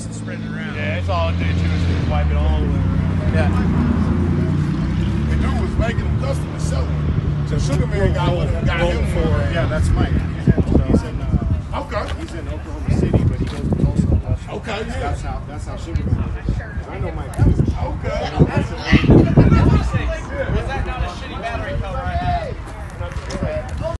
just to spread it around. Yeah, it's all it did too. Is just wipe it all the way around. Yeah. The dude was making them custom to sell them. So Sugar Man got one and got him for. Yeah, that's Mike. He's in Okay. he's in Oklahoma City, but he goes to Tulsa. Okay, yeah. That's how Sugar Man is. I know Mike. Okay.